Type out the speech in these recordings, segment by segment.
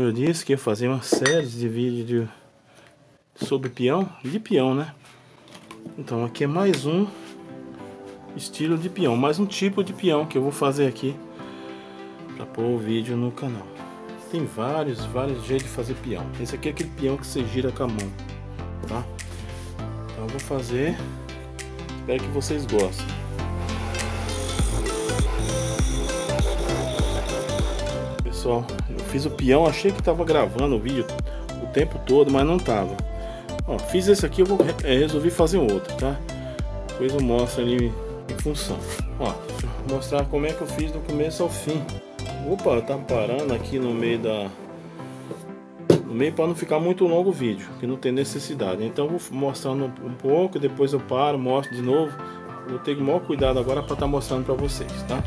Como eu disse que ia fazer uma série de vídeos sobre peão, de peão, né? Então aqui é mais um estilo de peão, mais um tipo de peão que eu vou fazer aqui para pôr o vídeo no canal. Tem vários jeitos de fazer peão. Esse aqui é aquele peão que você gira com a mão, tá? Então eu vou fazer, espero que vocês gostem. Pessoal, eu fiz o peão, achei que tava gravando o vídeo o tempo todo, mas não tava. Ó, fiz esse aqui, eu resolvi fazer outro, tá? Depois eu mostro ali em função. Ó, deixa eu mostrar como é que eu fiz do começo ao fim. Opa, tá parando aqui no meio para não ficar muito longo o vídeo, que não tem necessidade. Então eu vou mostrando um pouco, depois eu paro, mostro de novo. Vou ter o maior cuidado agora para estar mostrando para vocês, tá?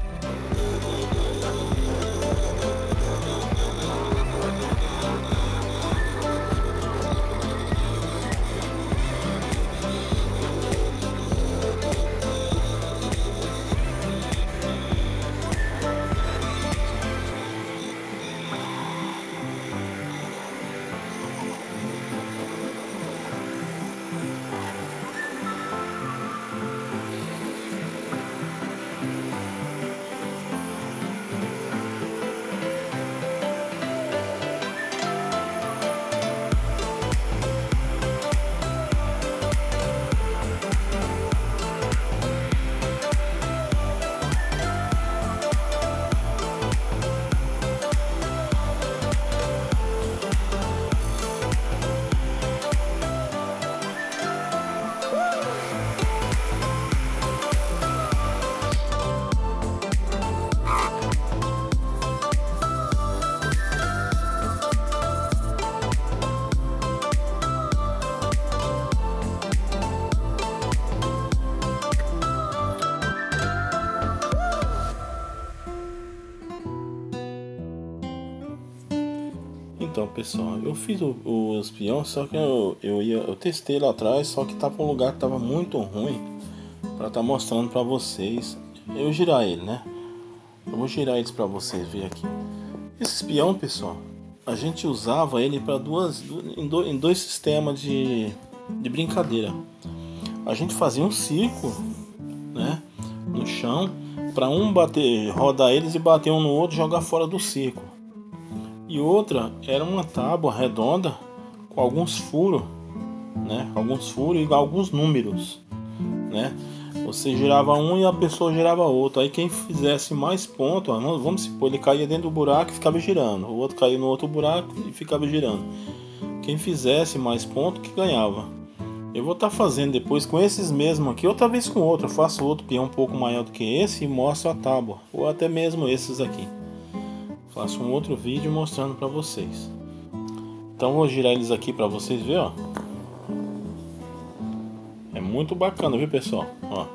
Então pessoal, eu fiz os peões, só que eu testei lá atrás, só que tava um lugar que tava muito ruim para estar mostrando para vocês. Eu girar ele, né? Eu vou girar eles para vocês verem aqui. Esse peão, pessoal, a gente usava ele para em dois sistemas de brincadeira. A gente fazia um círculo, né, no chão, para um rodar eles e bater um no outro e jogar fora do círculo. E outra era uma tábua redonda com alguns furos, né? Alguns furos e alguns números, né? Você girava um e a pessoa girava outro. Aí quem fizesse mais pontos, vamos supor, ele caía dentro do buraco e ficava girando. O outro caía no outro buraco e ficava girando. Quem fizesse mais pontos que ganhava. Eu vou estar fazendo depois com esses mesmos aqui, outra vez com outro. Eu faço outro peão um pouco maior do que esse e mostro a tábua, ou até mesmo esses aqui. Faço um outro vídeo mostrando para vocês. Então vou girar eles aqui para vocês verem, ó. É muito bacana, viu, pessoal? Ó.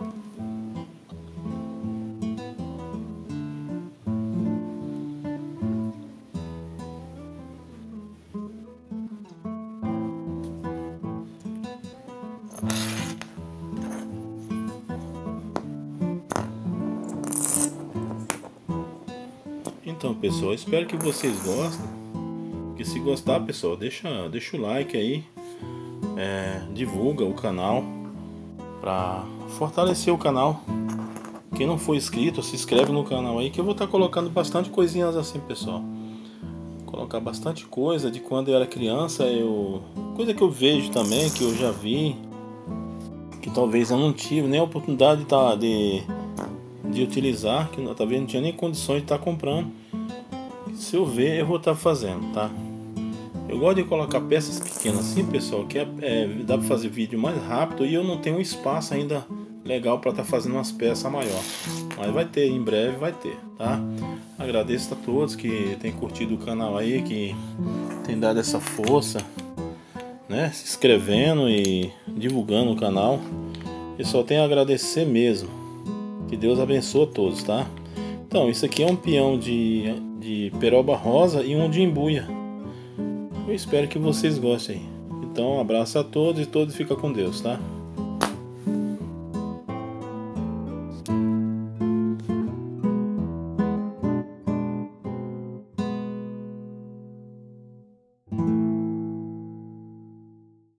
Então pessoal, espero que vocês gostem. Que se gostar, pessoal, deixa o like aí, divulga o canal para fortalecer o canal. Quem não for inscrito, se inscreve no canal aí, que eu vou estar colocando bastante coisinhas assim, pessoal. Colocar bastante coisa de quando eu era criança, coisa que eu vejo também, que eu já vi, que talvez eu não tive nem a oportunidade de utilizar, que talvez não tinha nem condições de estar comprando. Se eu ver, eu vou estar fazendo, tá? Eu gosto de colocar peças pequenas assim, pessoal, que dá para fazer vídeo mais rápido e eu não tenho um espaço ainda legal para estar fazendo umas peças maiores. Mas vai ter, em breve vai ter, tá? Agradeço a todos que têm curtido o canal aí, que tem dado essa força, né? Se inscrevendo e divulgando o canal. Eu só tenho a agradecer mesmo. Que Deus abençoe a todos, tá? Então, isso aqui é um peão de peroba rosa e um de embuia. Eu espero que vocês gostem. Então, um abraço a todos e todos fiquem com Deus, tá?